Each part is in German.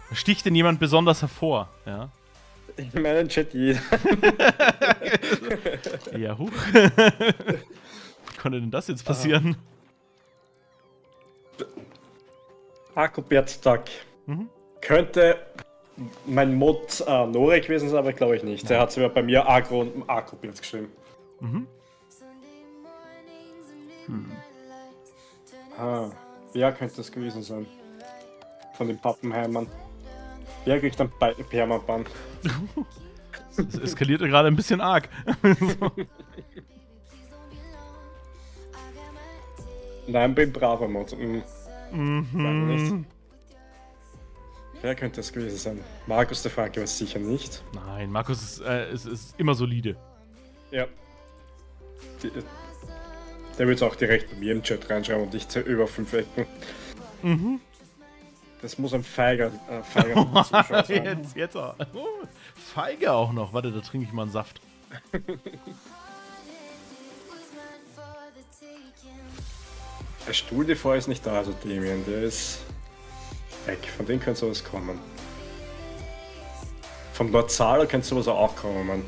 Sticht denn jemand besonders hervor? Ja. Ich meine, den Chat jeder. Ja, huch. Wie konnte denn das jetzt passieren? Akku-Bert-Tag. Mhm. Könnte mein Mod Nore gewesen sein, aber glaube ich nicht. Der hat sogar bei mir Agro und Akku-Bert geschrieben. Mhm. Wer könnte das gewesen sein? Von den Pappenheimern. Wer kriegt dann Permaban? Das eskaliert ja gerade ein bisschen arg. So. Nein, beim Bravo-Mod. Mhm. Wer könnte das gewesen sein? Markus der Franke war sicher nicht. Nein, Markus ist immer solide. Ja. Der wird auch direkt bei mir im Chat reinschreiben und ich über 5 Ecken. Mhm. Das muss ein feiger Zuschauer sein. Jetzt auch. Oh, Feige auch noch. Warte, da trinke ich mal einen Saft. Der Stuhl davor ist nicht da, also Damien, der ist weg. Von dem könnte sowas kommen. Vom Lord Zahler könnte sowas auch kommen.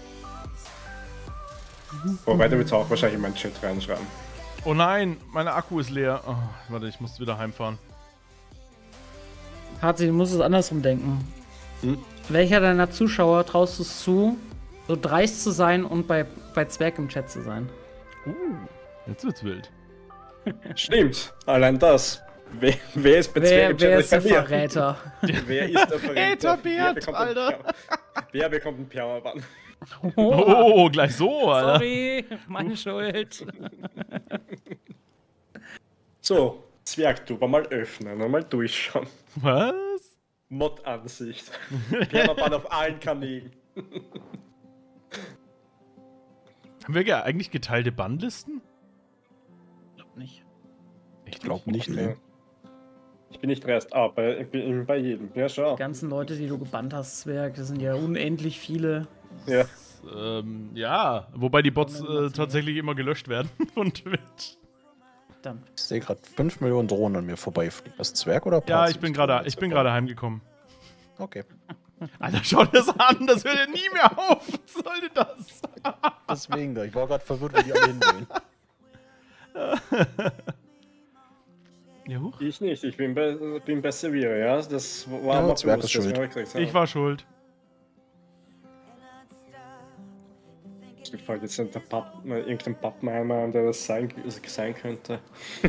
Wobei, der wird auch wahrscheinlich in meinen Chat reinschreiben. Oh nein, meine Akku ist leer. Oh, warte, ich muss wieder heimfahren. Harzi, du musst es andersrum denken. Hm? Welcher deiner Zuschauer traust du es zu, so dreist zu sein und bei Zwerg im Chat zu sein? Jetzt wird's wild. Stimmt, allein das. Wer ist bei Wer ist der Verräter? Wer ist der Verräter? Bert, Alter. Wer bekommt einen Permaban? Oh, gleich so, Alter. Sorry, meine Schuld. So, Zwergtuber mal öffnen und mal durchschauen. Was? Mod-Ansicht. Permaban auf allen Kanälen. Haben wir ja eigentlich geteilte Bannlisten? Glaub nicht. Ich glaube nicht, ne. Ich bin nicht dreist, aber ich bin bei jedem. Ja, schau. Die ganzen Leute, die du gebannt hast, Zwerg, das sind ja unendlich viele. Ja. Ja, wobei die Bots tatsächlich immer gelöscht werden von Twitch. Verdammt. Ich sehe gerade 5 Millionen Drohnen an mir vorbeifliegen. Das Zwerg oder Ja, Parzi? ich bin gerade heimgekommen. Okay. Alter, schau dir das an, das hört ja nie mehr auf. Was sollte das? Deswegen da. Ich war gerade verwirrt, wo die alle hinwollen. Ja, huch. Ich nicht, ich bin bei Sevilla, ja. Das war Ja, mal Zwerg bewusst, ist dass schuld. wir gekriegt haben. Ich war schuld. Mir fällt jetzt nicht irgendein Pappenheimer an, der das sein könnte.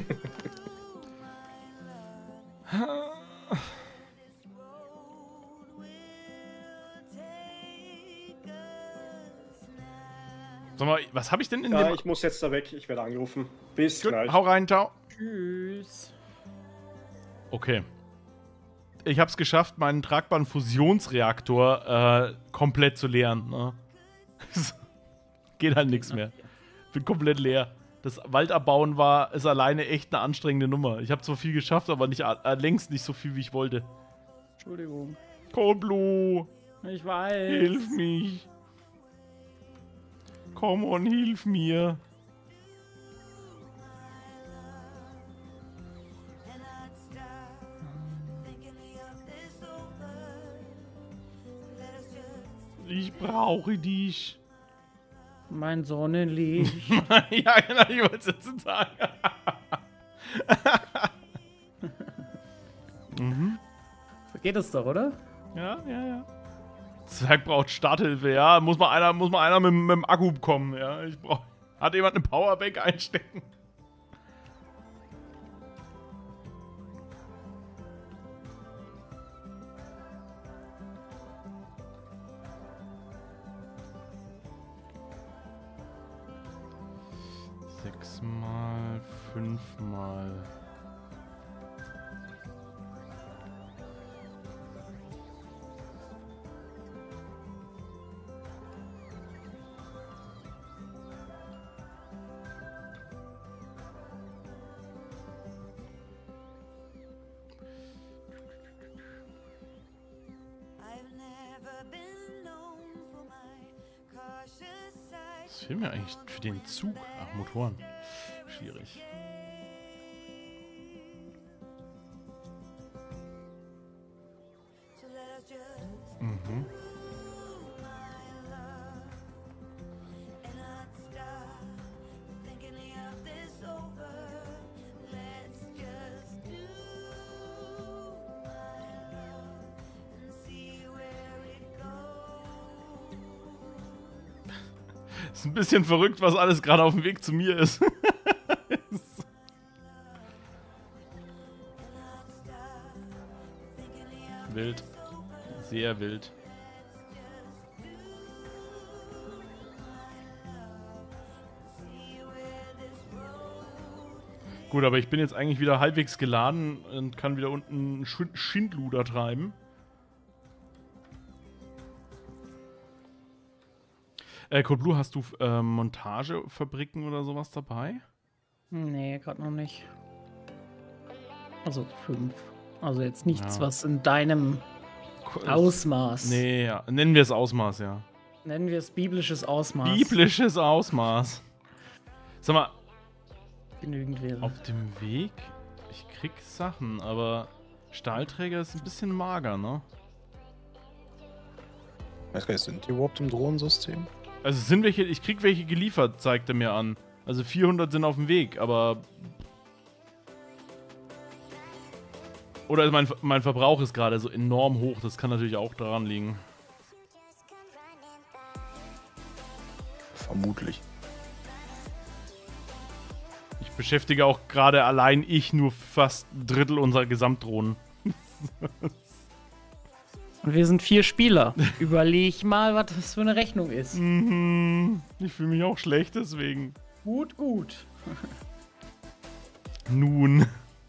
Sag mal, was habe ich denn in Ja, dem... ich muss jetzt da weg, ich werde angerufen. Bis Gut, gleich. hau rein, ciao. Tschüss. Okay. Ich habe es geschafft, meinen tragbaren Fusionsreaktor komplett zu leeren. Ne? Geht halt nichts mehr. Bin komplett leer. Das Waldabbauen ist alleine echt eine anstrengende Nummer. Ich habe zwar viel geschafft, aber nicht, längst nicht so viel, wie ich wollte. Entschuldigung. Cold Blue, Ich weiß. hilf mich. Komm on, hilf mir. Ich brauche dich. Mein Sonnenlicht. Ja, genau, ich wollte es jetzt sagen. So geht es doch, oder? Ja. Zwerg braucht Starthilfe, ja. Muss mal einer mit dem Akku kommen, ja. Hat jemand eine Powerbank einstecken? Sechsmal, fünfmal. Was fehlt mir eigentlich für den Zug? Ach, Motoren. Schwierig. Mhm. Ist ein bisschen verrückt, was alles gerade auf dem Weg zu mir ist. Wild. Sehr wild. Gut, aber ich bin jetzt eigentlich wieder halbwegs geladen und kann wieder unten Schindluder treiben. Code Blue, hast du Montagefabriken oder sowas dabei? Nee, gerade noch nicht. Also 5. Also jetzt nichts, Ja. was in deinem Ausmaß. Nee, ja. Nennen wir es Ausmaß, ja. Nennen wir es biblisches Ausmaß. Biblisches Ausmaß. Sag mal, Genügend wäre. auf dem Weg, ich krieg Sachen, aber Stahlträger ist ein bisschen mager, ne? Weiß gar nicht, sind die überhaupt im Drohnensystem? Also sind welche, ich krieg welche geliefert, zeigt er mir an. Also 400 sind auf dem Weg, aber... Oder mein Verbrauch ist gerade so enorm hoch, das kann natürlich auch daran liegen. Vermutlich. Ich beschäftige auch gerade allein nur fast ein Drittel unserer Gesamtdrohnen. Und wir sind 4 Spieler. Überleg mal, was das für eine Rechnung ist. Mhm. Ich fühle mich auch schlecht deswegen. Gut, gut. Nun.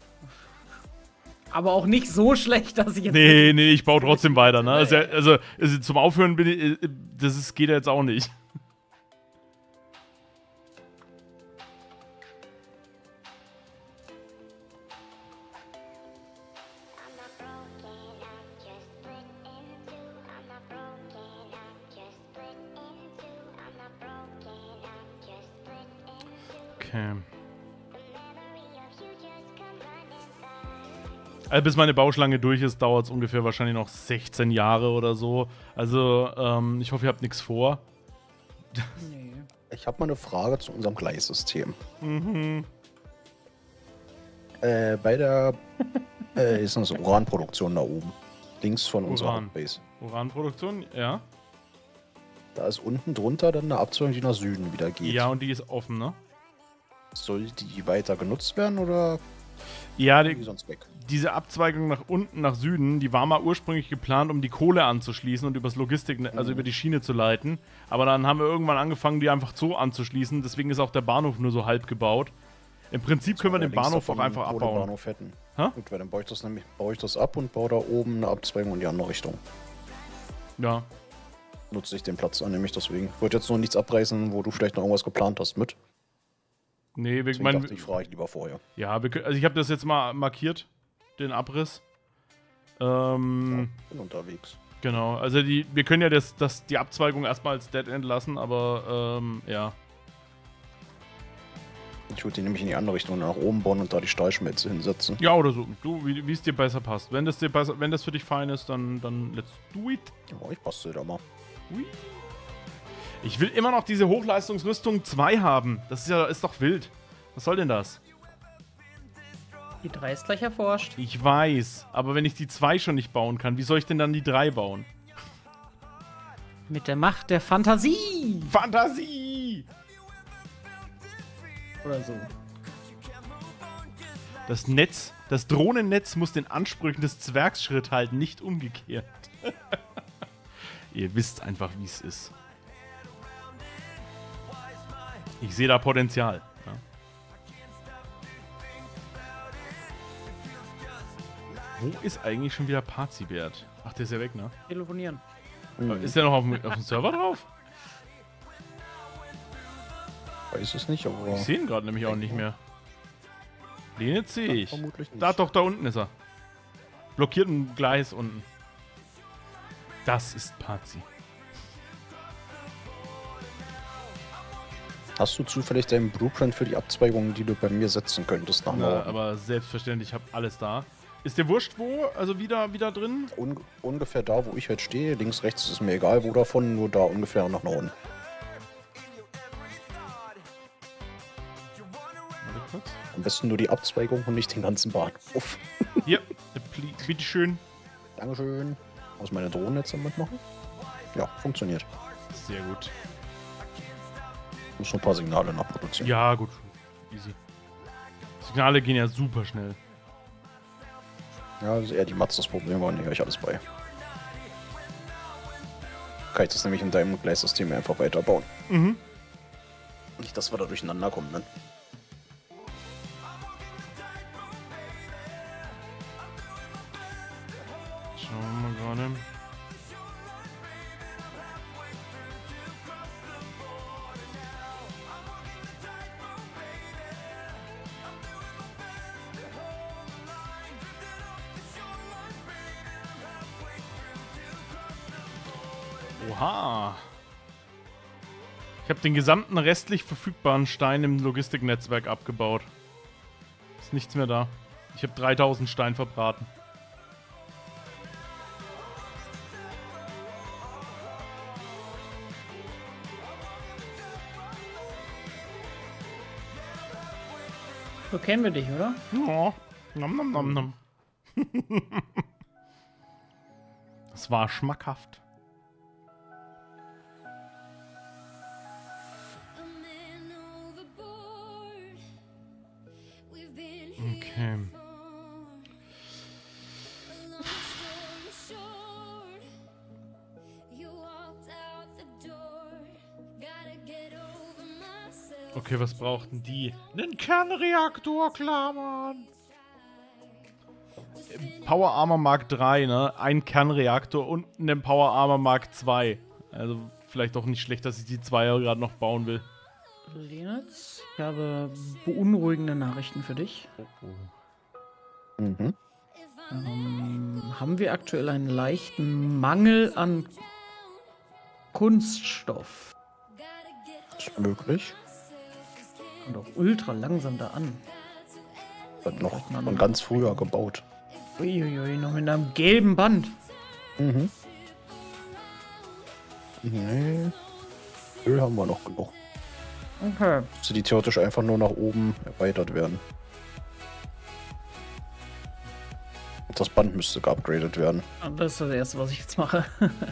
Aber auch nicht so schlecht, dass ich jetzt... Nee, ich baue trotzdem weiter, ne? Also zum Aufhören bin ich, geht ja jetzt auch nicht. Okay. Also bis meine Bauschlange durch ist, dauert es ungefähr wahrscheinlich noch 16 Jahre oder so. Also, ich hoffe, ihr habt nichts vor. Nee. Ich habe mal eine Frage zu unserem Gleissystem. Mhm. Bei der ist eine Uranproduktion da oben. Links von unserer Uran. Base. Uranproduktion, ja. Da ist unten drunter dann eine Abzweigung, die nach Süden wieder geht. Ja, und die ist offen, ne? Soll die weiter genutzt werden oder Ja, die sonst weg? diese Abzweigung nach unten, nach Süden, die war mal ursprünglich geplant, um die Kohle anzuschließen und übers Logistik, also über die Schiene zu leiten. Aber dann haben wir irgendwann angefangen, die einfach so anzuschließen. Deswegen ist auch der Bahnhof nur so halb gebaut. Im Prinzip können wir den Bahnhof auch einfach abbauen. Bahnhof hätten. Hä? Gut, weil dann baue ich das ab und baue da oben eine Abzweigung in die andere Richtung. Ja. Nutze ich den Platz an, nämlich deswegen. Ich wollte jetzt noch nichts abreißen, wo du vielleicht noch irgendwas geplant hast mit. Nee, Deswegen dachte ich, frage ich lieber vorher. ja, also ich habe das jetzt mal markiert, den Abriss. Bin unterwegs. Genau, also wir können ja die Abzweigung erstmal als Dead End lassen, aber ja. Ich würde die nämlich in die andere Richtung nach oben bauen und da die Stahlschmelze hinsetzen. Ja, oder so. Du, wie es dir besser passt. Wenn das für dich fein ist, dann let's do it. Ja, ich bastel da mal. Ui. Ich will immer noch diese Hochleistungsrüstung 2 haben. Das ist doch wild. Was soll denn das? Die 3 ist gleich erforscht. Ich weiß, aber wenn ich die 2 schon nicht bauen kann, wie soll ich denn dann die 3 bauen? Mit der Macht der Fantasie. Fantasie! Oder so. Das Drohnennetz muss den Ansprüchen des Zwergs Schritt halten, nicht umgekehrt. Ihr wisst einfach, wie es ist. Ich sehe da Potenzial. Ja. Wo ist eigentlich schon wieder Pazibert? Ach, der ist ja weg, ne? Telefonieren. Ist der noch auf dem Server drauf? Weiß es nicht, aber. Ich sehe ihn gerade nämlich auch nicht mehr. Den jetzt sehe ich. Vermutlich nicht. Da unten ist er. Blockiert ein Gleis unten. Das ist Pazi. Hast du zufällig deinen Blueprint für die Abzweigungen, die du bei mir setzen könntest? Nach Na, Norden? aber selbstverständlich, ich habe alles da. Ist dir wurscht wo? Also wieder drin? Ungefähr da, wo ich halt stehe. Links, rechts ist mir egal, wo davon. Nur da ungefähr nach unten. Warte kurz. Am besten nur die Abzweigung und nicht den ganzen Bahnhof. Hier, bitteschön. Dankeschön. Muss meine Drohne jetzt damit machen? Ja, funktioniert. Sehr gut. Muss nur ein paar Signale nachproduzieren. Ja, gut. Easy. Signale gehen ja super schnell. Ja, das ist eher die Matz das Problem, aber nehme ich alles bei. Kann ich das nämlich in deinem Gleissystem einfach weiterbauen. Mhm. Nicht, dass wir da durcheinander kommen, ne? Schauen wir mal gerade. Oha. Ich habe den gesamten restlich verfügbaren Stein im Logistiknetzwerk abgebaut. Ist nichts mehr da. Ich habe 3000 Stein verbraten. So kennen wir dich, oder? Ja. Nom, nom, nom, nom. Das war schmackhaft. Okay. Okay, was brauchten die? Einen Kernreaktor, klar, Mann. Power Armor Mark 3, ne? Ein Kernreaktor und einen Power Armor Mark 2. Also vielleicht auch nicht schlecht, dass ich die 2 gerade noch bauen will. Lenitz, ich habe beunruhigende Nachrichten für dich. Mhm. Haben wir aktuell einen leichten Mangel an Kunststoff. Ist möglich. Und auch ultra langsam da an. Wird noch von ganz früher gebaut. Uiuiui, noch mit einem gelben Band. Mhm. Nee. Öl haben wir noch genug. Okay. Müsste die theoretisch einfach nur nach oben erweitert werden. Das Band müsste geupgradet werden. Das ist das Erste, was ich jetzt mache.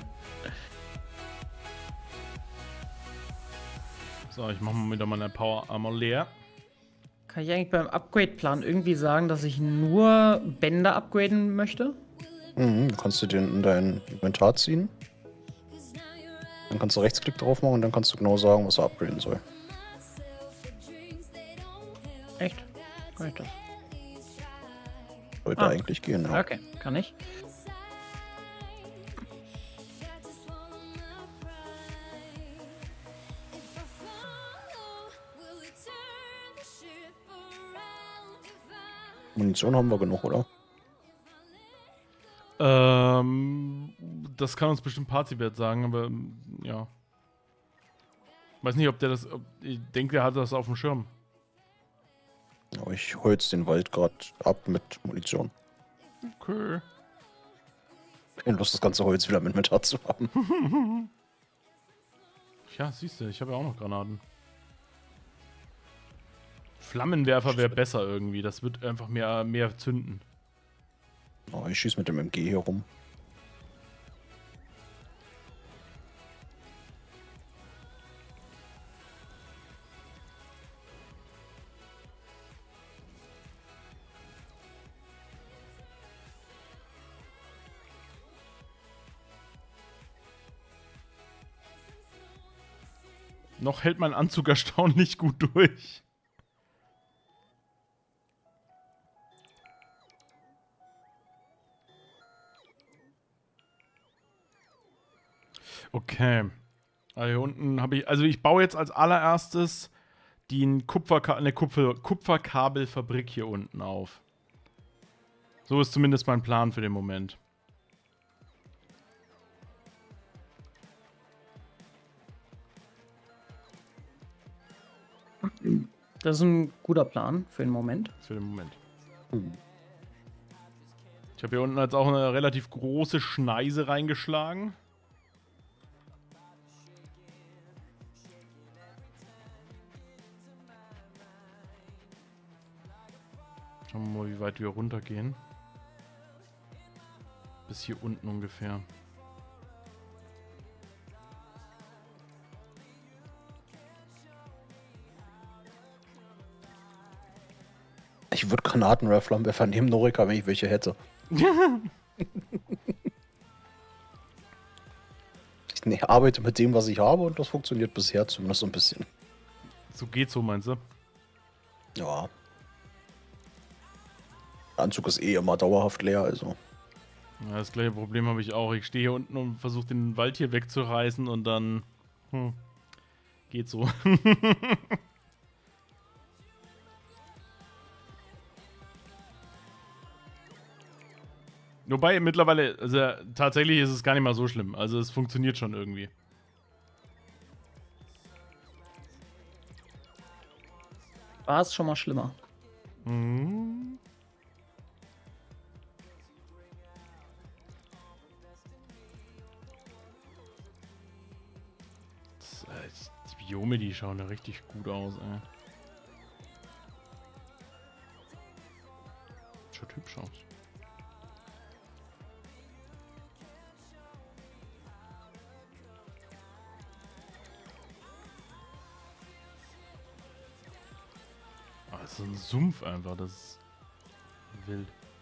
So, ich mache mal wieder meine Power Armor leer. Kann ich eigentlich beim Upgrade-Plan irgendwie sagen, dass ich nur Bänder upgraden möchte? Mhm, du kannst du den in dein Inventar ziehen. Dann kannst du Rechtsklick drauf machen und dann kannst du genau sagen, was er upgraden soll. Echt? Kann ich das? Sollte eigentlich gehen, ja. Okay, kann ich. Munition haben wir genug, oder? Das kann uns bestimmt Partywert sagen, aber ja. Weiß nicht, ob der das. Ich denke, der hat das auf dem Schirm. Aber ich holz den Wald gerade ab mit Munition. Okay. Keine Lust, das ganze Holz wieder im Inventar zu haben. Ja, siehst du, ich habe ja auch noch Granaten. Flammenwerfer wäre besser irgendwie. Das wird einfach mehr zünden. Oh, ich schieße mit dem MG hier rum. Noch hält mein Anzug erstaunlich gut durch. Okay. Also hier unten habe ich. Also ich baue jetzt als allererstes eine Kupferkabelfabrik hier unten auf. So ist zumindest mein Plan für den Moment. Das ist ein guter Plan für den Moment. Für den Moment. Ich habe hier unten jetzt auch eine relativ große Schneise reingeschlagen. Schauen wir mal, wie weit wir runtergehen. Bis hier unten ungefähr. Ich würde Granatenwerfer nehmen, Norika, wenn ich welche hätte. Ich arbeite mit dem, was ich habe und das funktioniert bisher zumindest so ein bisschen. So geht's so, meinst du? Ja. Der Anzug ist eh immer dauerhaft leer, also. Ja, das gleiche Problem habe ich auch. Ich stehe hier unten und versuche den Wald hier wegzureißen und dann... geht so. Wobei mittlerweile, also tatsächlich ist es gar nicht mal so schlimm. Also es funktioniert schon irgendwie. War es schon mal schlimmer. Mhm. Die Biome, die schauen ja richtig gut aus, ey. Schaut hübsch aus. Ah, das ist so ein Sumpf einfach, das ist wild.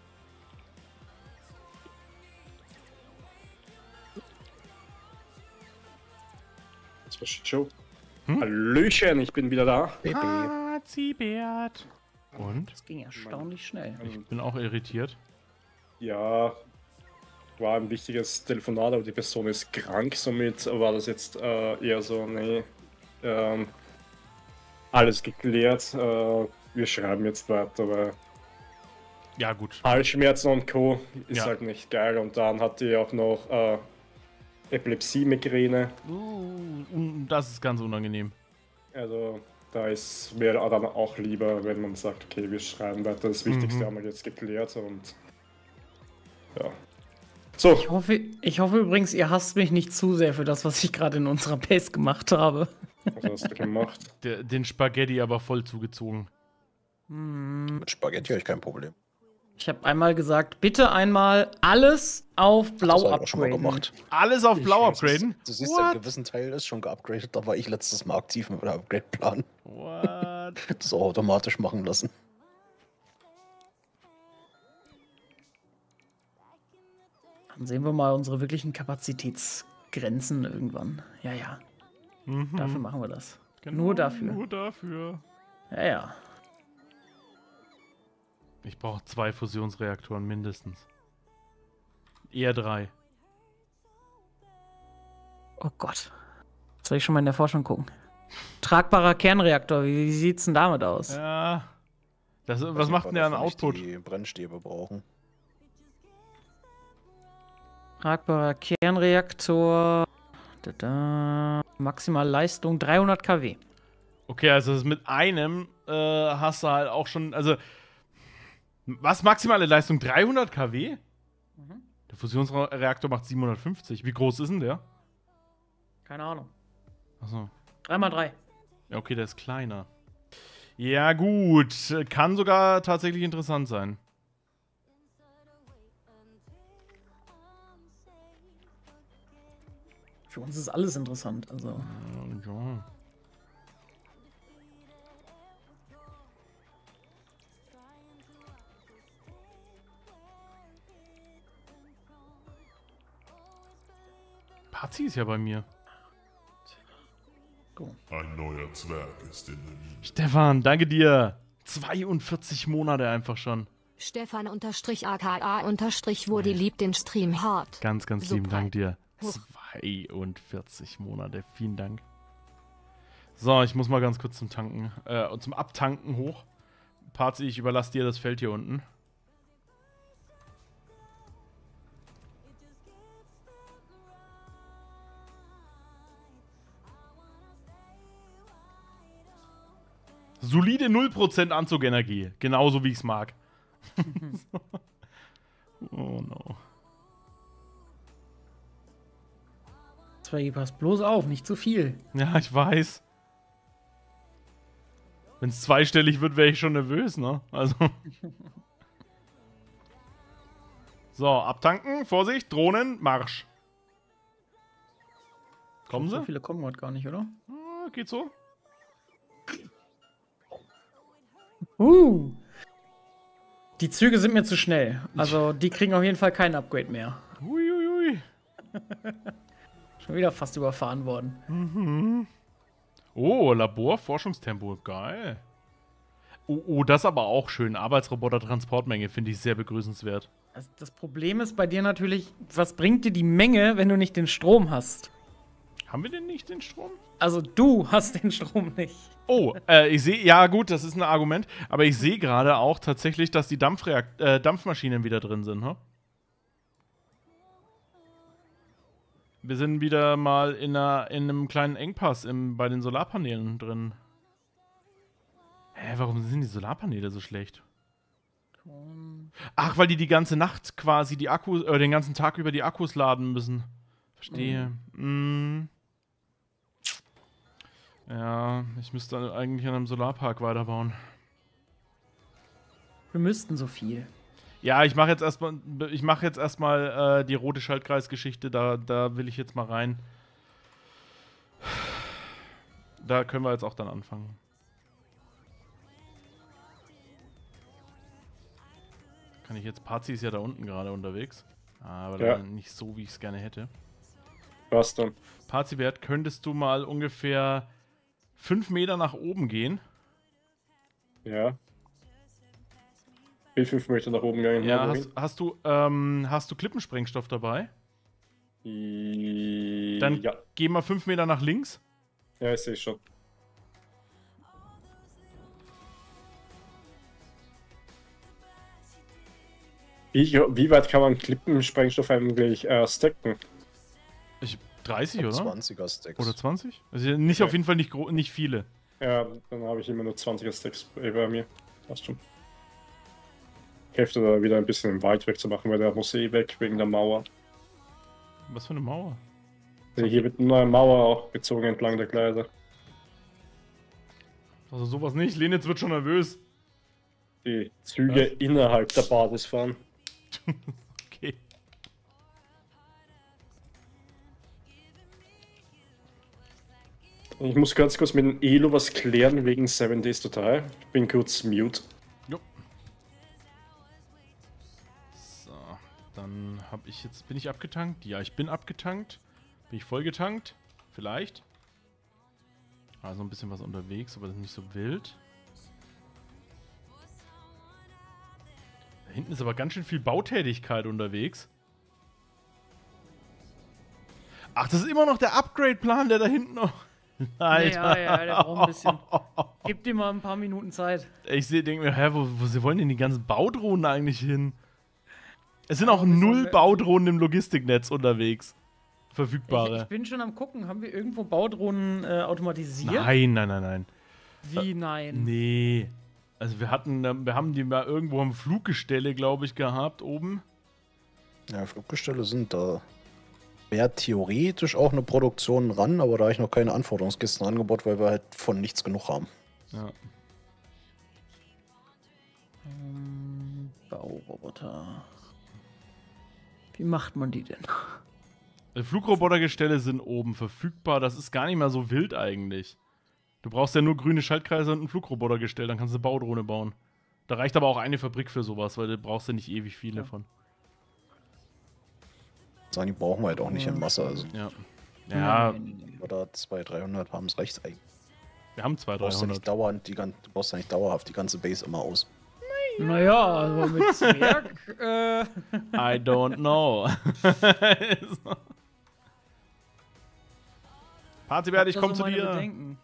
Das war Joe. Hallöchen, ich bin wieder da. Ah, Ziebert. Und? Das ging erstaunlich schnell. Ich bin auch irritiert. Ja, war ein wichtiges Telefonat, aber die Person ist krank, somit war das jetzt eher so, nee, alles geklärt, wir schreiben jetzt weiter, weil Ja, gut. Halsschmerzen und Co. ist Ja. halt nicht geil und dann hat die auch noch Epilepsie-Migräne, Das ist ganz unangenehm. also da wäre dann auch lieber, wenn man sagt, okay, wir schreiben weiter, das Wichtigste haben wir jetzt geklärt und ja. So, Ich hoffe übrigens, ihr hasst mich nicht zu sehr für das, was ich gerade in unserer Base gemacht habe. was hast du gemacht? Den Spaghetti aber voll zugezogen. Mit Spaghetti habe ich kein Problem. Ich habe einmal gesagt, bitte einmal alles auf Blau Das habe ich auch schon mal upgraden. gemacht. Alles auf Blau upgraden? Du siehst, What? einen gewissen Teil ist schon geupgradet, da war ich letztes Mal aktiv mit dem Upgrade-Plan. What? Das auch automatisch machen lassen. Dann sehen wir mal unsere wirklichen Kapazitätsgrenzen irgendwann. Ja, ja. Dafür machen wir das. Genau, Nur dafür. Nur dafür. Ja, ja. Ich brauche 2 Fusionsreaktoren mindestens. Eher 3. Oh Gott. Soll ich schon mal in der Forschung gucken? Tragbarer Kernreaktor, wie sieht's denn damit aus? Ja. Was Weiß nicht, macht denn der an dafür nicht Output? Die Brennstäbe brauchen. Tragbarer Kernreaktor. Maximale Leistung 300 kW. Okay, also das mit einem hast du halt auch schon, also was, maximale Leistung 300 kW? Der Fusionsreaktor macht 750. Wie groß ist denn der? Keine Ahnung. Achso. 3x3. Ja, okay, der ist kleiner. Ja, gut. Kann sogar tatsächlich interessant sein. Für uns ist alles interessant. Also. Ja. Pazi ist ja bei mir. Ein neuer Zwerg ist in den Stefan, danke dir. 42 Monate einfach schon. Stefan_aka_ wurde lieb den Stream hart. Ganz, ganz lieben Super. Dank dir. Huch. 42 Monate. Vielen Dank. So, ich muss mal ganz kurz zum Tanken, zum Abtanken hoch. Pazi, ich überlasse dir das Feld hier unten. Solide 0% Anzugenergie. Genauso wie ich es mag. Oh no. Zwar, pass bloß auf, nicht zu viel. Ja, ich weiß. Wenn es zweistellig wird, wäre ich schon nervös, ne? Also. So, abtanken, Vorsicht, Drohnen, Marsch. Kommen So sie? viele kommen heute gar nicht, oder? Ah, geht so. Die Züge sind mir zu schnell. Also, die kriegen auf jeden Fall kein Upgrade mehr. Uiuiui. Schon wieder fast überfahren worden. Oh, Labor, Forschungstempo, geil. Oh, das aber auch schön. Arbeitsroboter, Transportmenge, finde ich sehr begrüßenswert. Also das Problem ist bei dir natürlich, was bringt dir die Menge, wenn du nicht den Strom hast? Haben wir denn nicht den Strom? Also du hast den Strom nicht. Oh, ich sehe, ja gut, das ist ein Argument, aber ich sehe gerade auch tatsächlich, dass die Dampfmaschinen wieder drin sind, ne? Wir sind wieder mal in einem kleinen Engpass bei den Solarpanelen drin. Hä, warum sind die Solarpaneele so schlecht? Ach, weil die ganze Nacht quasi die Akkus, den ganzen Tag über die Akkus laden müssen. Verstehe. Ja, ich müsste eigentlich an einem Solarpark weiterbauen. Wir müssten so viel. Ja, ich mache jetzt erstmal die rote Schaltkreisgeschichte, da will ich jetzt mal rein. Da können wir jetzt auch dann anfangen. Kann ich jetzt, Pazi ist ja da unten gerade unterwegs. Aber Ja. nicht so, wie ich es gerne hätte. Was dann? Pazi-Wert, könntest du mal ungefähr 5 Meter nach oben gehen? Ja. Wie 5 Meter nach oben gegangen? Ja, wohin? hast du Klippensprengstoff dabei? Dann Ja. geh mal 5 Meter nach links. Ja, ich sehe schon. Wie weit kann man Klippensprengstoff eigentlich stacken? 30, oder? 20er Stacks. Oder 20? Also nicht Okay. auf jeden Fall nicht viele. Ja, dann habe ich immer nur 20er Stacks bei mir. Passt schon. Ich helfe da wieder ein bisschen im Wald wegzumachen, weil der muss eh weg wegen der Mauer. Was für eine Mauer? Also hier wird eine neue Mauer auch gezogen entlang der Gleise. Also sowas nicht. Lenitz wird schon nervös. Die Züge innerhalb der Basis fahren. Okay. Ich muss ganz kurz mit dem Elo was klären wegen 7 Days to Die. Ich bin kurz mute. Jo. So, dann bin ich abgetankt? Ja, ich bin abgetankt. Bin ich vollgetankt? Vielleicht. Also ein bisschen was unterwegs, aber das ist nicht so wild. Da hinten ist aber ganz schön viel Bautätigkeit unterwegs. Ach, das ist immer noch der Upgrade-Plan, der da hinten noch... Alter. Ja, der braucht ein bisschen. Gib dir mal ein paar Minuten Zeit. Ich denke mir, hä, wo sie wollen denn die ganzen Baudrohnen eigentlich hin? Es sind Ja, auch wir sollen 0 irgendwie- Baudrohnen im Logistiknetz unterwegs. Ich Verfügbare. bin schon am gucken, haben wir irgendwo Baudrohnen automatisiert? Nein. Wie nein? Nee. Also wir haben die mal irgendwo am Fluggestelle, glaube ich, gehabt, oben. Ja, Fluggestelle sind da. Wäre theoretisch auch eine Produktion ran, aber da habe ich noch keine Anforderungskisten angebaut, weil wir halt von nichts genug haben. Ja. Bauroboter. Wie macht man die denn? Also Flugrobotergestelle sind oben verfügbar. Das ist gar nicht mehr so wild eigentlich. Du brauchst ja nur grüne Schaltkreise und ein Flugrobotergestell, dann kannst du eine Baudrohne bauen. Da reicht aber auch eine Fabrik für sowas, weil du brauchst ja nicht ewig viele von. Sagen, die brauchen wir halt auch nicht in Masse. Also, Ja. Ja, Nee. oder 200, 300 haben es recht eigentlich. wir haben 200, Du brauchst ja 300. nicht du baust ja nicht dauerhaft die ganze Base immer aus. Naja, also mit Zwerg. I don't know. Partybert, ich hab da komm so zu meine dir. Bedenken.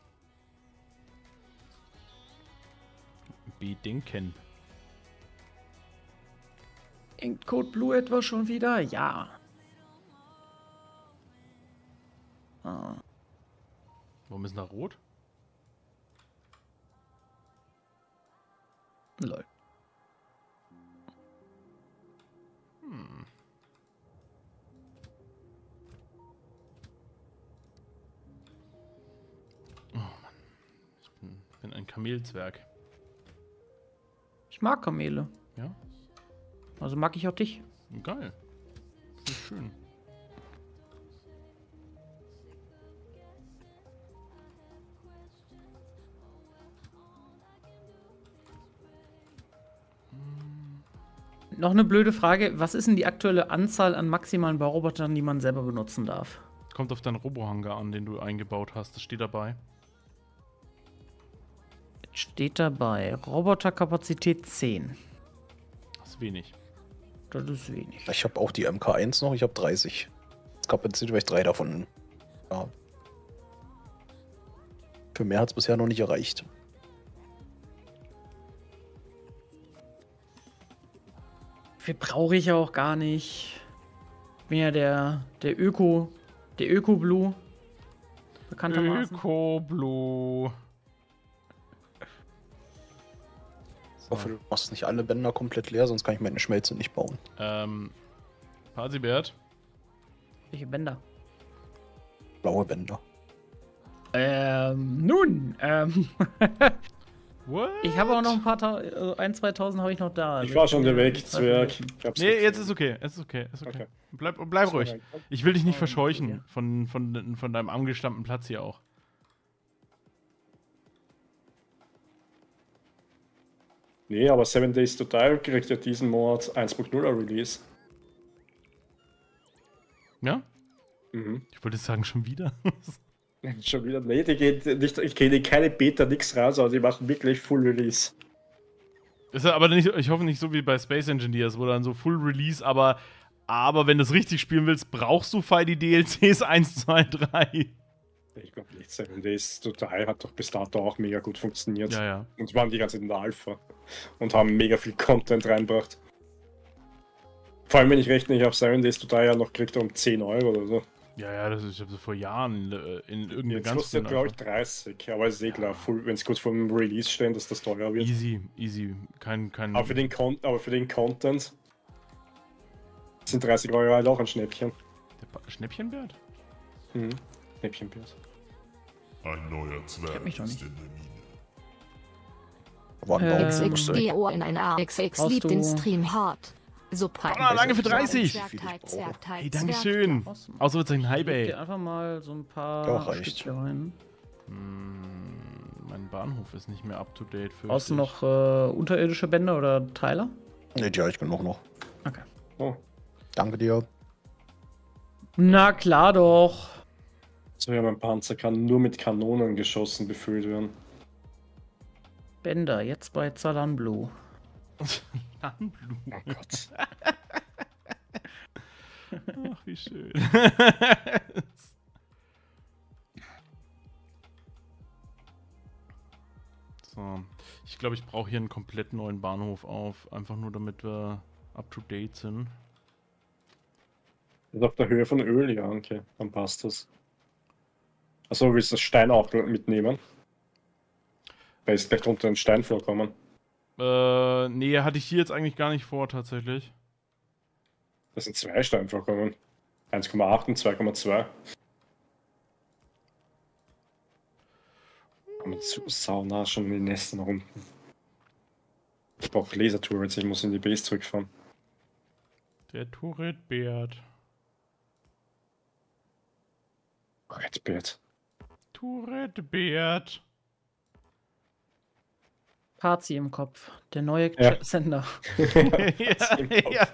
Bedenken. Inkcode Blue etwa schon wieder? Ja. Warum ist da rot? Lol. Ein Kamelzwerg. Ich mag Kamele. Ja? Also mag ich auch dich. Geil. Das ist schön. Noch eine blöde Frage. Was ist denn die aktuelle Anzahl an maximalen Baurobotern, die man selber benutzen darf? Kommt auf deinen Robohanger an, den du eingebaut hast. Das steht dabei. Jetzt steht dabei Roboterkapazität 10. Das ist wenig. Das ist wenig. Ich habe auch die MK1 noch, ich habe 30. Kapazität, weil ich 3 davon. Ja. Für mehr hat es bisher noch nicht erreicht. Viel brauche ich ja auch gar nicht. Ich bin ja der Öko-Blue. Bekanntermaßen. Öko-Blue. Ich hoffe, du machst nicht alle Bänder komplett leer, sonst kann ich meine Schmelze nicht bauen. Parsibert. Welche Bänder? Blaue Bänder. What? Ich habe auch noch ein paar, 1.000, 2.000 habe ich noch da. Ich war schon weg, Zwerg. Nee, jetzt ist okay. Ist okay. Okay. Bleib ruhig. Ich will dich nicht Oh, verscheuchen von deinem angestammten Platz hier auch. Nee, aber 7 Days to Die kriegt ja diesen Monat 1.0er Release. Ja? Mhm. Ich wollte sagen, schon wieder. Schon wieder, nee, die geht nicht, ich kenne keine Beta, nix raus, aber die machen wirklich Full Release. Ist aber nicht, ich hoffe nicht so wie bei Space Engineers, wo dann so Full Release, aber wenn du es richtig spielen willst, brauchst du die DLCs 1, 2, 3. Ich glaube nicht, 7 Days to Die hat doch bis dato auch mega gut funktioniert. Ja, ja. Und waren die ganze Zeit in der Alpha und haben mega viel Content reingebracht. Vor allem, wenn ich rechne, ich habe 7 Days to Die ja noch gekriegt um 10 Euro oder so. Ja, ich habe so vor Jahren in irgendeiner Jetzt ganz kostet, glaube ich, 30, aber es ist eh klar, wenn es kurz vor dem Release stehen, dass das teuer wird. Easy. Kein. Aber für den Content sind 30 Euro halt auch ein Schnäppchen. Schnäppchenbert? Mhm. Schnäppchenbild. Ein neuer Zwerg mich doch ist nicht. in der Mine. War ein Baum, musste weg. XXBO in einer XX Brauchst liebt den du- Stream hart. Super. Danke für 30. Zwergteil, Hey, Dankeschön. Awesome. Ausrufezeichen Hi, Ich leg Bay. dir einfach mal so ein paar Ja, reicht. Stück hier rein. Mein Bahnhof ist nicht mehr up to date. Brauchst du noch unterirdische Bänder oder Teiler? Ne, die habe ich genug noch. Okay. Oh. Danke dir. Na klar doch. So, ja, mein Panzer kann nur mit Kanonen geschossen befüllt werden. Bänder, jetzt bei Zalan Blue. Landblume. Oh Gott. Ach, wie schön. So. Ich glaube, ich brauche hier einen komplett neuen Bahnhof auf. Einfach nur, damit wir up to date sind. Das ist auf der Höhe von Öl, ja, okay. Dann passt das. Achso, willst du das Stein auch mitnehmen? Weil es gleich drunter ein Stein vorkommen. Nee, hatte ich hier jetzt eigentlich gar nicht vor, tatsächlich. Das sind 2 Steine vorkommen. 1,8 und 2,2. Kommen zu saunah schon in die Nester nach unten. Ich brauche Laserturrets, ich muss in die Base zurückfahren. Der Tourette-Bert. Redbeard. Tourette-Bert. Parzi im Kopf. Der neue Ja. Sender. ja.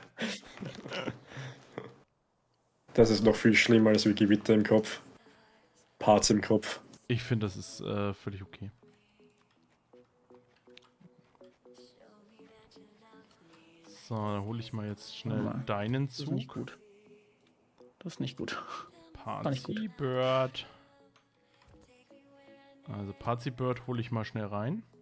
Das ist noch viel schlimmer als wie Gewitter im Kopf. Parts im Kopf. Ich finde, das ist völlig okay. So, dann hole ich mal jetzt schnell Warte mal. deinen Das ist nicht Zug. gut. Das ist nicht gut. nicht gut. Party Bird. Also Party Bird hole ich mal schnell rein.